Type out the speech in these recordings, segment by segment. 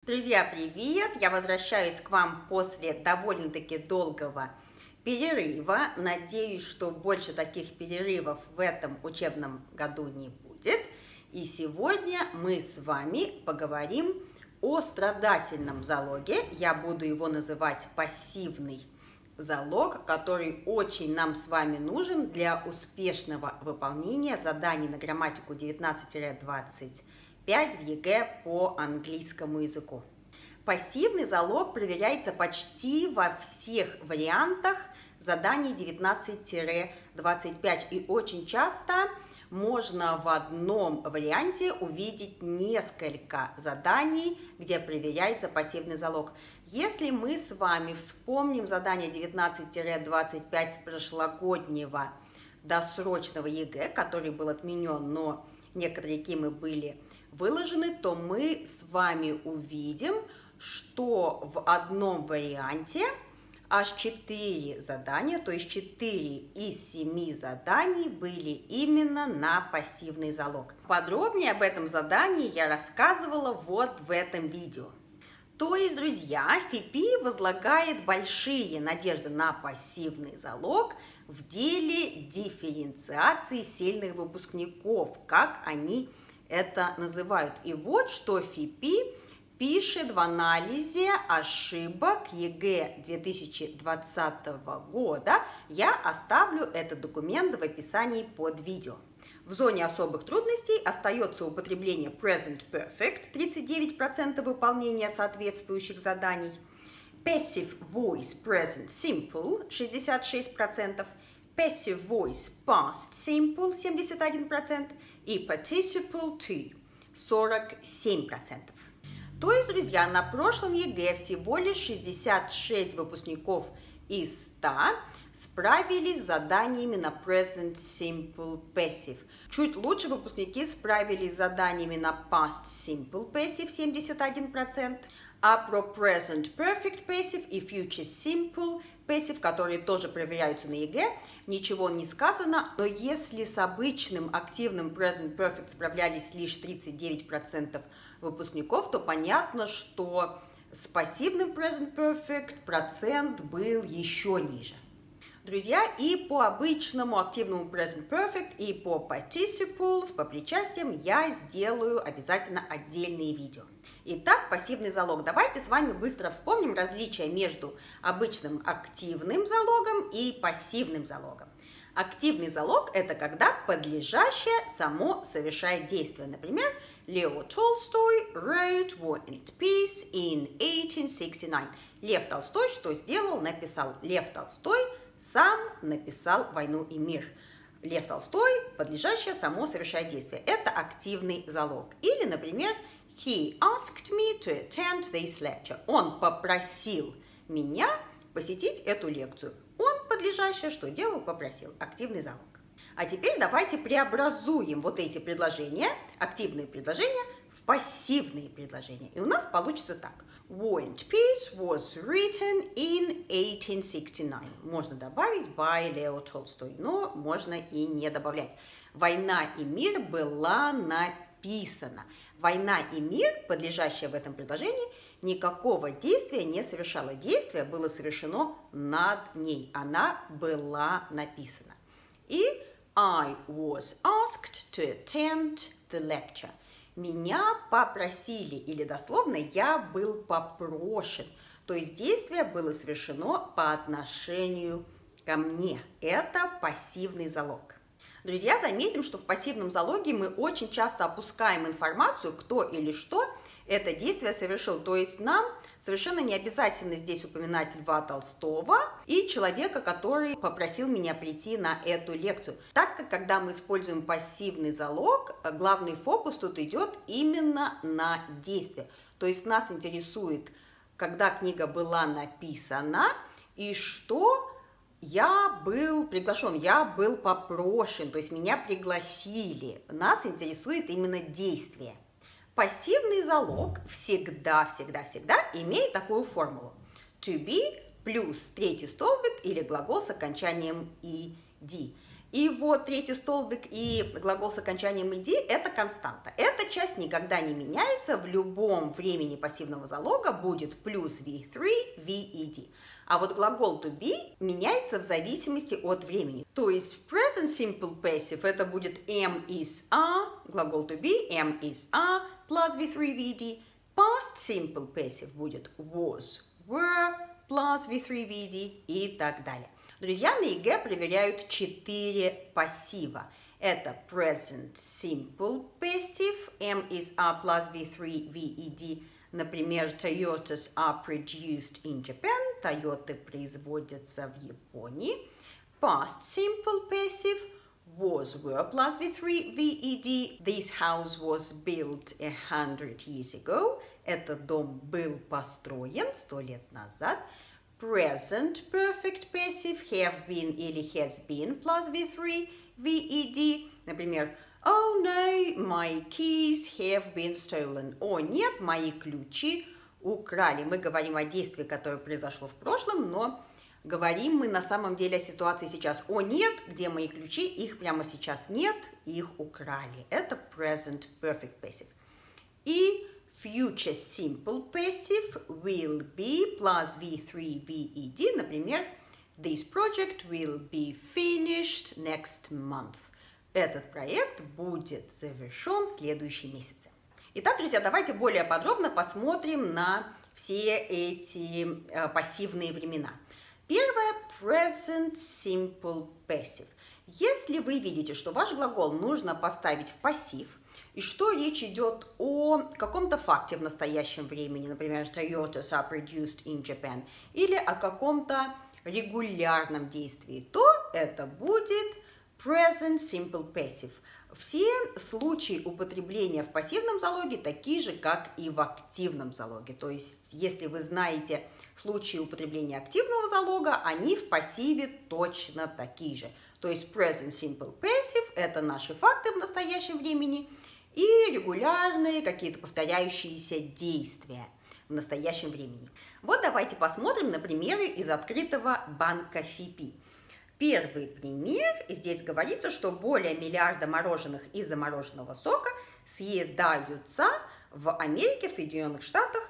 Друзья, привет! Я возвращаюсь к вам после довольно-таки долгого перерыва. Надеюсь, что больше таких перерывов в этом учебном году не будет. И сегодня мы с вами поговорим о страдательном залоге. Я буду его называть пассивный залог, который очень нам с вами нужен для успешного выполнения заданий на грамматику 19-25 в ЕГЭ по английскому языку. Пассивный залог проверяется почти во всех вариантах заданий 19-25, и очень часто можно в одном варианте увидеть несколько заданий, где проверяется пассивный залог. Если мы с вами вспомним задание 19-25 прошлогоднего досрочного ЕГЭ, который был отменен, но некоторые кимы были выложены, то мы с вами увидим, что в одном варианте аж 4 задания, то есть 4 из 7 заданий были именно на пассивный залог. Подробнее об этом задании я рассказывала вот в этом видео. То есть, друзья, ФИПИ возлагает большие надежды на пассивный залог в деле дифференциации сильных выпускников, как они это называют. И вот что ФИПИ пишет в анализе ошибок ЕГЭ 2020 года. Я оставлю этот документ в описании под видео. В зоне особых трудностей остается употребление Present Perfect, 39% выполнения соответствующих заданий, Passive Voice Present Simple, 66%, Passive Voice Past Simple, 71%, и Participle To, 47%. То есть, друзья, на прошлом ЕГЭ всего лишь 66 выпускников из 100 справились с заданиями на Present Simple Passive. Чуть лучше выпускники справились с заданиями на Past Simple Passive, 71%, а про Present Perfect Passive и Future Simple Passive, которые тоже проверяются на ЕГЭ, ничего не сказано, но если с обычным активным Present Perfect справлялись лишь 39% выпускников, то понятно, что с пассивным Present Perfect процент был еще ниже. Друзья, и по обычному активному Present Perfect, и по Participles, по причастиям я сделаю обязательно отдельные видео. Итак, пассивный залог. Давайте с вами быстро вспомним различия между обычным активным залогом и пассивным залогом. Активный залог – это когда подлежащее само совершает действие. Например, Leo Tolstoy wrote War and Peace in 1869. Лев Толстой что сделал? Написал. Лев Толстой сам написал «Войну и мир». Лев Толстой, подлежащее само совершает действие. Это активный залог. Или, например, He asked me to attend this lecture. Он попросил меня посетить эту лекцию. Он, подлежащее, что делал? Попросил. Активный залог. А теперь давайте преобразуем вот эти предложения, активные предложения, в пассивные предложения. И у нас получится так. War and Peace was written in 1869. Можно добавить by Leo Tolstoy, но можно и не добавлять. Война и мир была написана. Война и мир, подлежащее в этом предложении, никакого действия не совершала. Действие было совершено над ней. Она была написана. И I was asked to attend the lecture. Меня попросили, или дословно, я был попрошен. То есть действие было совершено по отношению ко мне. Это пассивный залог. Друзья, заметим, что в пассивном залоге мы очень часто опускаем информацию, кто или что это действие совершил. То есть нам совершенно не обязательно здесь упоминать Льва Толстого и человека, который попросил меня прийти на эту лекцию. Так как, когда мы используем пассивный залог, главный фокус тут идет именно на действие. То есть нас интересует, когда книга была написана и что я был приглашен, я был попрошен, то есть меня пригласили. Нас интересует именно действие. Пассивный залог всегда имеет такую формулу. To be плюс третий столбик или глагол с окончанием ed. И вот третий столбик и глагол с окончанием «ed» – это константа. Эта часть никогда не меняется, в любом времени пассивного залога будет плюс V3, VED. А вот глагол to be меняется в зависимости от времени. То есть в present simple passive это будет am is are, глагол to be am is are plus V3, VED. Past simple passive будет was, were plus V3, VED и так далее. Друзья, на ЕГЭ проверяют 4 пассива. Это present simple passive, am is are plus V3, VED. Например, Toyotas are produced in Japan. Toyota производятся в Японии. Past simple passive, was, were plus V3, VED. This house was built 100 years ago. Этот дом был построен 100 лет назад. Present perfect passive, have been или has been plus V3, VED. Например, oh no, my keys have been stolen. О нет, мои ключи украли. Мы говорим о действии, которое произошло в прошлом, но говорим мы на самом деле о ситуации сейчас. О нет, где мои ключи? Их прямо сейчас нет, их украли. Это present perfect passive. И future simple passive will be plus V3, VED. Например, this project will be finished next month. Этот проект будет завершен в следующем месяце. Итак, друзья, давайте более подробно посмотрим на все эти пассивные времена. Первое – present simple passive. Если вы видите, что ваш глагол нужно поставить в пассив, и что речь идет о каком-то факте в настоящем времени, например, Toyotas are produced in Japan, или о каком-то регулярном действии, то это будет present simple passive. Все случаи употребления в пассивном залоге такие же, как и в активном залоге. То есть, если вы знаете случаи употребления активного залога, они в пассиве точно такие же. То есть, present simple passive – это наши факты в настоящем времени и регулярные какие-то повторяющиеся действия в настоящем времени. Вот давайте посмотрим на примеры из открытого банка ФИПИ. Первый пример. Здесь говорится, что более миллиарда мороженых из замороженного сока съедаются в Америке, в Соединенных Штатах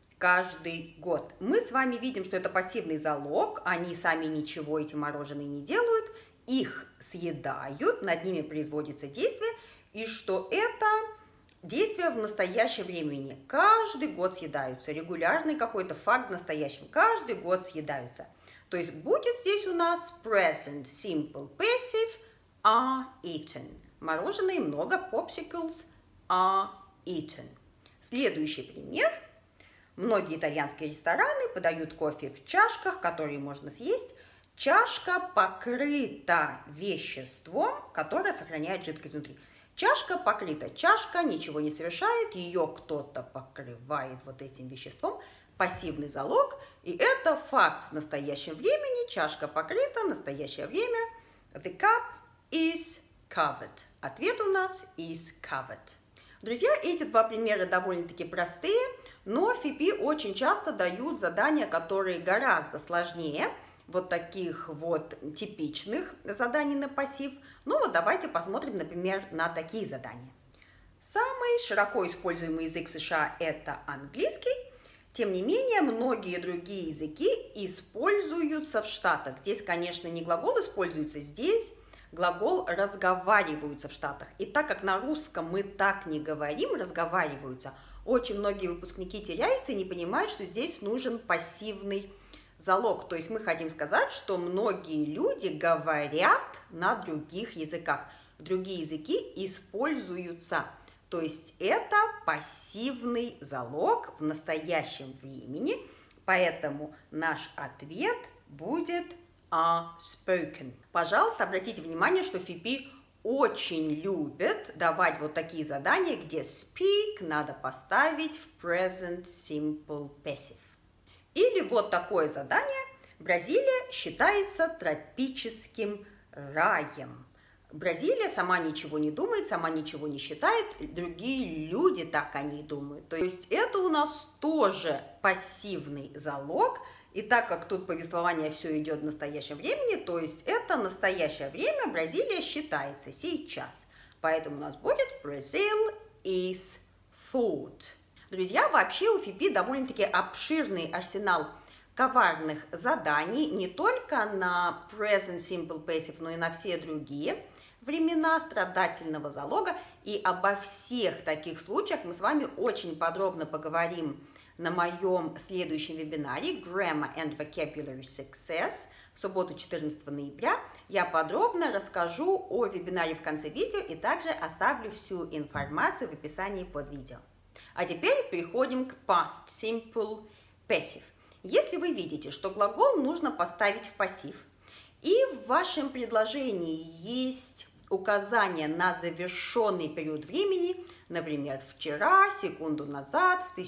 каждый год. Мы с вами видим, что это пассивный залог. Они сами ничего, эти мороженые, не делают. Их съедают, над ними производится действие. И что это действия в настоящем времени. Каждый год съедаются. Регулярный какой-то факт в настоящем. Каждый год съедаются. То есть будет здесь у нас present simple passive are eaten. Мороженое много, popsicles are eaten. Следующий пример. Многие итальянские рестораны подают кофе в чашках, которые можно съесть. Чашка покрыта веществом, которое сохраняет жидкость внутри. Чашка покрыта. Чашка ничего не совершает, ее кто-то покрывает вот этим веществом. Пассивный залог, и это факт в настоящем времени. Чашка покрыта, настоящее время. The cup is covered. Ответ у нас is covered. Друзья, эти два примера довольно-таки простые, но ФИПИ очень часто дают задания, которые гораздо сложнее вот таких вот типичных заданий на пассив. Ну вот давайте посмотрим, например, на такие задания. Самый широко используемый язык США – это английский. Тем не менее, многие другие языки используются в Штатах. Здесь, конечно, не глагол используется, здесь глагол разговариваются в Штатах. И так как на русском мы так не говорим, разговариваются, очень многие выпускники теряются и не понимают, что здесь нужен пассивный залог. То есть мы хотим сказать, что многие люди говорят на других языках. Другие языки используются. То есть это пассивный залог в настоящем времени, поэтому наш ответ будет are spoken. Пожалуйста, обратите внимание, что ФИПИ очень любят давать вот такие задания, где speak надо поставить в present simple passive. Или вот такое задание. Бразилия считается тропическим раем. Бразилия сама ничего не думает, сама ничего не считает, другие люди так они думают. То есть это у нас тоже пассивный залог, И так как тут повествование все идет в настоящем времени, то есть это настоящее время, Бразилия считается сейчас. Поэтому у нас будет Brazil is thought. Друзья, вообще у ФИПИ довольно-таки обширный арсенал коварных заданий не только на Present Simple Passive, но и на все другие времена страдательного залога. И обо всех таких случаях мы с вами очень подробно поговорим на моем следующем вебинаре Grammar and Vocabulary Success в субботу 14 ноября. Я подробно расскажу о вебинаре в конце видео и также оставлю всю информацию в описании под видео. А теперь переходим к Past Simple Passive. Если вы видите, что глагол нужно поставить в пассив, и в вашем предложении есть указание на завершенный период времени, например, вчера, секунду назад, в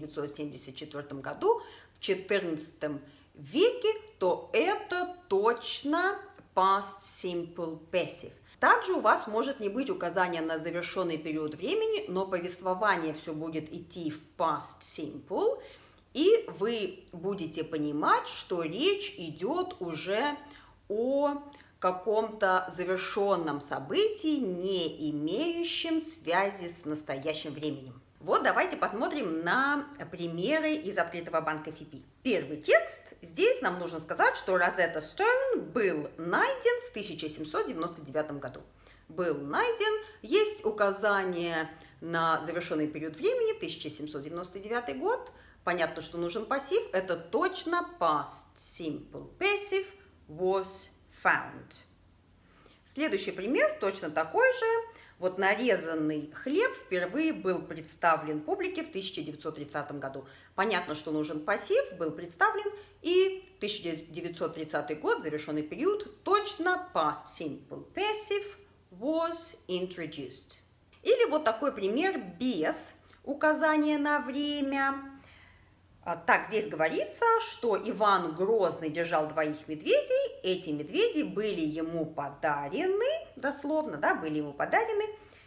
1974 году, в XIV веке, то это точно Past Simple Passive. Также у вас может не быть указания на завершенный период времени, но повествование все будет идти в Past Simple, и вы будете понимать, что речь идет уже о каком-то завершенном событии, не имеющем связи с настоящим временем. Вот давайте посмотрим на примеры из открытого банка ФИПИ. Первый текст. Здесь нам нужно сказать, что Розетта Стоун был найден в 1799 году. Был найден. Есть указание на завершенный период времени, 1799 год. Понятно, что нужен пассив. Это точно Past Simple Passive was found. Следующий пример точно такой же. Вот нарезанный хлеб впервые был представлен публике в 1930 году. Понятно, что нужен пассив, был представлен, и 1930 год, завершенный период, точно Past Simple Passive was introduced. Или вот такой пример без указания на время. Так, здесь говорится, что Иван Грозный держал двоих медведей. Эти медведи были ему подарены, дословно, да, были ему подарены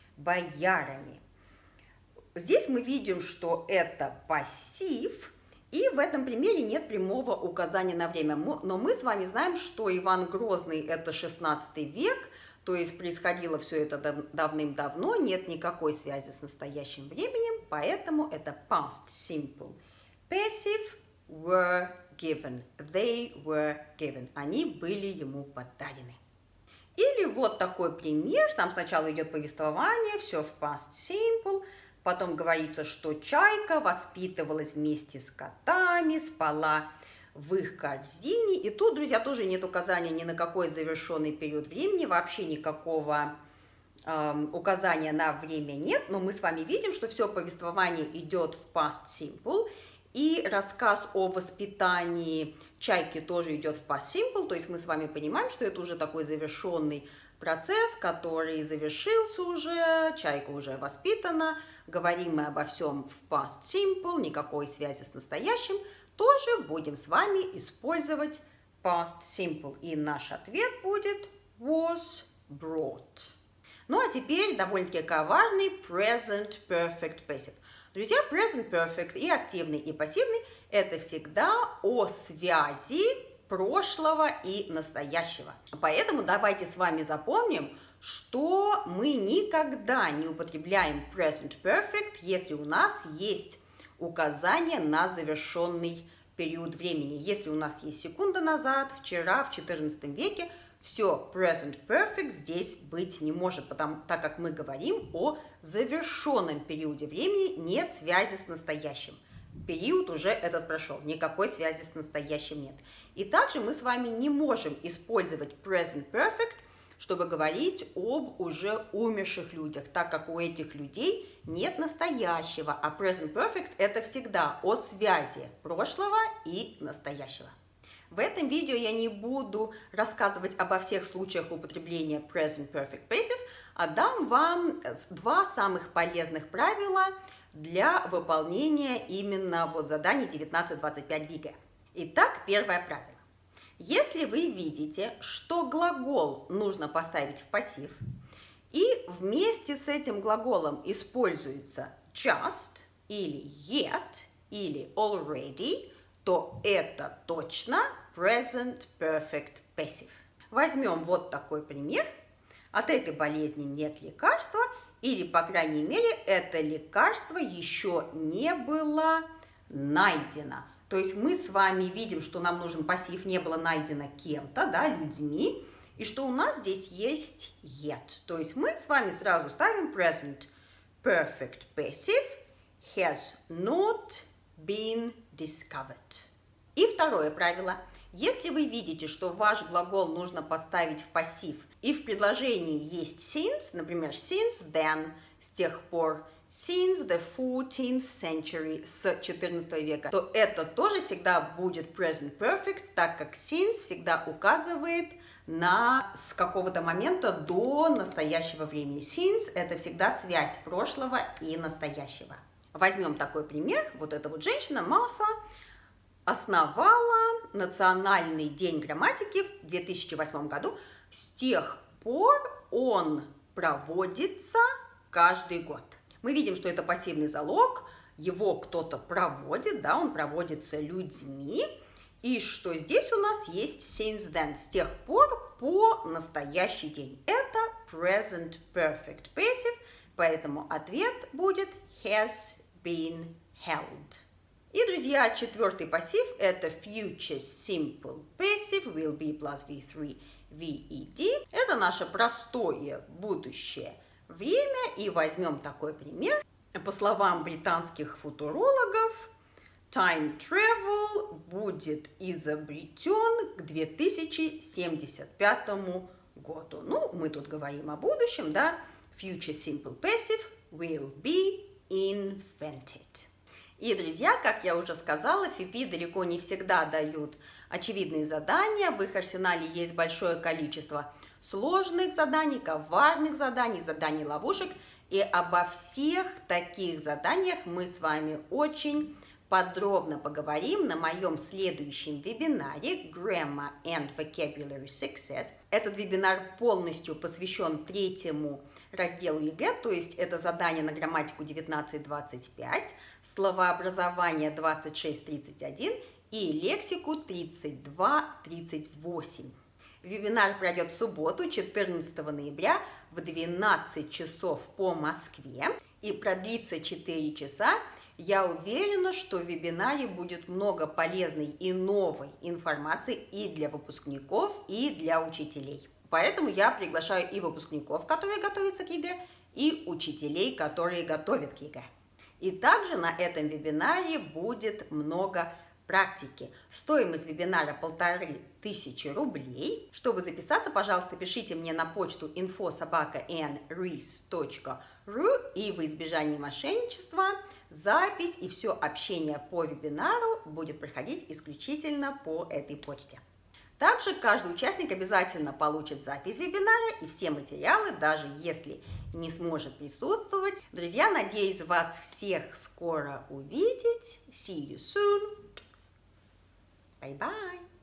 боярами. Здесь мы видим, что это пассив, и в этом примере нет прямого указания на время. Но мы с вами знаем, что Иван Грозный – это 16 век, то есть происходило все это давным-давно, нет никакой связи с настоящим временем, поэтому это Past Simple Passive were given. They were given. Они были ему подарены. Или вот такой пример. Там сначала идет повествование, все в Past Simple. Потом говорится, что чайка воспитывалась вместе с котами, спала в их корзине. И тут, друзья, тоже нет указания ни на какой завершенный период времени. Вообще никакого указания на время нет. Но мы с вами видим, что все повествование идет в Past Simple. И рассказ о воспитании чайки тоже идет в Past Simple, то есть мы с вами понимаем, что это уже такой завершенный процесс, который завершился уже, чайка уже воспитана, говорим мы обо всем в Past Simple, никакой связи с настоящим, тоже будем с вами использовать Past Simple. И наш ответ будет was brought. Ну а теперь довольно-таки коварный Present Perfect Passive. Друзья, Present Perfect и активный, и пассивный – это всегда о связи прошлого и настоящего. Поэтому давайте с вами запомним, что мы никогда не употребляем Present Perfect, если у нас есть указание на завершенный период времени. Если у нас есть секунда назад, вчера, в XIV веке, все, Present Perfect здесь быть не может, так как мы говорим о завершенном периоде времени, нет связи с настоящим. Период уже этот прошел, никакой связи с настоящим нет. И также мы с вами не можем использовать Present Perfect, чтобы говорить об уже умерших людях, так как у этих людей нет настоящего, а Present Perfect это всегда о связи прошлого и настоящего. В этом видео я не буду рассказывать обо всех случаях употребления Present Perfect Passive, а дам вам два самых полезных правила для выполнения именно вот заданий 19-25 ЕГЭ. Итак, первое правило. Если вы видите, что глагол нужно поставить в пассив, и вместе с этим глаголом используется just или yet или already, то это точно present perfect passive. Возьмем вот такой пример. От этой болезни нет лекарства, или, по крайней мере, это лекарство еще не было найдено. То есть мы с вами видим, что нам нужен пассив, не было найдено кем-то, да, людьми, и что у нас здесь есть yet. То есть мы с вами сразу ставим present perfect passive has not been discovered. И второе правило. Если вы видите, что ваш глагол нужно поставить в пассив, и в предложении есть since, например, since then, с тех пор, since the 14th century, с 14 века, то это тоже всегда будет present perfect, так как since всегда указывает на с какого-то момента до настоящего времени. Since – это всегда связь прошлого и настоящего. Возьмем такой пример. Вот эта вот женщина, Марта, основала Национальный день грамматики в 2008 году. С тех пор он проводится каждый год. Мы видим, что это пассивный залог, его кто-то проводит, да, он проводится людьми. И что здесь у нас есть since then, с тех пор по настоящий день. Это present perfect passive, поэтому ответ будет has been held. И, друзья, четвертый пассив – это future simple passive, will be plus V3 VED. Это наше простое будущее время. И возьмем такой пример. По словам британских футурологов, time travel будет изобретен к 2075 году. Ну, мы тут говорим о будущем, да? Future simple passive will be invented. И, друзья, как я уже сказала, FIPI далеко не всегда дают очевидные задания. В их арсенале есть большое количество сложных заданий, коварных заданий, заданий-ловушек. И обо всех таких заданиях мы с вами очень подробно поговорим на моем следующем вебинаре Grammar and Vocabulary Success. Этот вебинар полностью посвящен третьему разделу ЕГЭ, то есть это задание на грамматику 19-25, словообразование 26-31 и лексику 32-38. Вебинар пройдет в субботу, 14 ноября в 12 часов по Москве и продлится 4 часа. Я уверена, что в вебинаре будет много полезной и новой информации и для выпускников, и для учителей. Поэтому я приглашаю и выпускников, которые готовятся к ЕГЭ, и учителей, которые готовят к ЕГЭ. И также на этом вебинаре будет много практики. Стоимость вебинара 1500 рублей. Чтобы записаться, пожалуйста, пишите мне на почту info@nris.ru, и во избежание мошенничества запись и все общение по вебинару будет проходить исключительно по этой почте. Также каждый участник обязательно получит запись вебинара и все материалы, даже если не сможет присутствовать. Друзья, надеюсь вас всех скоро увидеть. See you soon. Bye-bye.